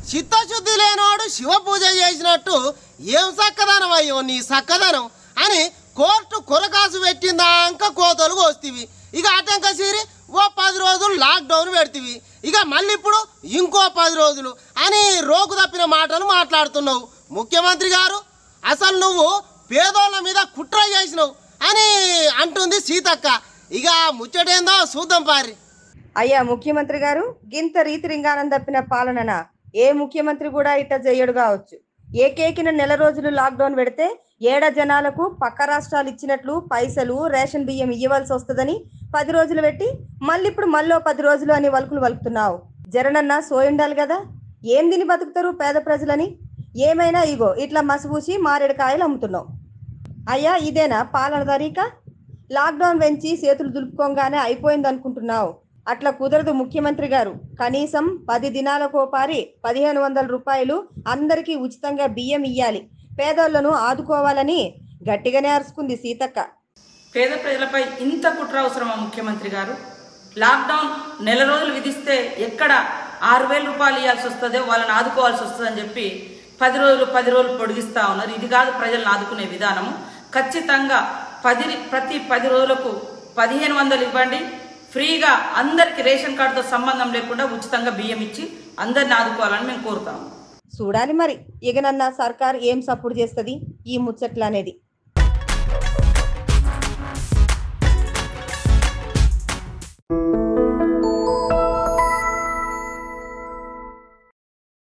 చిత్తశుద్ధి లేనివాడు శివ పూజ చేసినట్టు ఏం చక్కదనమయ్యో నీ చక్కదనం అని కోర్టు కొరకాసు పెట్టిందాక కోతలు కోస్తీవి. ఇక ఆటంక సీరి ఓ 10 రోజులు లాక్డౌన్ పెడతీవి. ఇక మళ్ళీ ఇప్పుడు ఇంకో 10 రోజులు అని రోగు తప్పిన మాటలు మాట్లాడుతున్నావు. ముఖ్యమంత్రి గారు అసలు నువ్వు పేదోళ్ళ మీద కుట్ర చేసినావు అని అంటుంది సీతక్క. ఇక ముచ్చటేందో చూద్దాం పారి. అయ్యా ముఖ్యమంత్రి గారు, గింత రీతి రింగానం తప్పిన పాలనన ఏ ముఖ్యమంత్రి కూడా ఇట్ట చెయ్యడు కావచ్చు. ఏకేకిన నెల రోజులు లాక్డౌన్ పెడితే ఏడ జనాలకు పక్క రాష్ట్రాలు ఇచ్చినట్లు పైసలు రేషన్ బియ్యం ఇవ్వాల్సి వస్తుందని 10 రోజులు పెట్టి మళ్ళీ ఇప్పుడు మళ్ళీ 10 రోజులు అని వలుకులు వలుకుతున్నావు. జరనన్నా సోయుండాలి కదా. ఏం తిని బతుకుతారు పేద ప్రజలని? ఏమైనా ఇగో ఇట్లా మసిపూసి మారేడుకాయలు అమ్ముతున్నావు. అయ్యా ఇదేనా పాలన తరీక? లాక్డౌన్ పెంచి చేతులు దులుపుకోగానే అయిపోయింది అనుకుంటున్నావు. అట్లా కుదరదు ముఖ్యమంత్రి గారు. కనీసం 10 దినాలకో పారి 1500 రూపాయలు అందరికీ ఉచితంగా బియ్యం ఇయ్యాలి, పేదోళ్లను ఆదుకోవాలని గట్టిగానే అరుచుకుంది సీతక్క. పేద ప్రజలపై ఇంత కుట్ర అవసరమా ముఖ్యమంత్రి గారు? లాక్డౌన్ నెల రోజులు విధిస్తే ఎక్కడ 6000 రూపాయలు ఇవ్వాల్సి వస్తుందో వాళ్ళని ఆదుకోవాల్సి వస్తుందని చెప్పి 10 రోజులు పొడిగిస్తా ఉన్నారు. ఇది కాదు ప్రజలను ఆదుకునే విధానము. ఖచ్చితంగా ప్రతి 10 రోజులకు 1500 ఇవ్వండి. ఫ్రీగా అందరికి రేషన్ కార్డుతో సంబంధం లేకుండా ఉచితంగా బియ్యం ఇచ్చి అందరిని ఆదుకోవాలని మేము కోరుతాము. చూడాలి మరి ఇకనన్నా సర్కార్ ఏం సపోర్ట్ చేస్తుంది ఈ ముచ్చట్లు అనేది.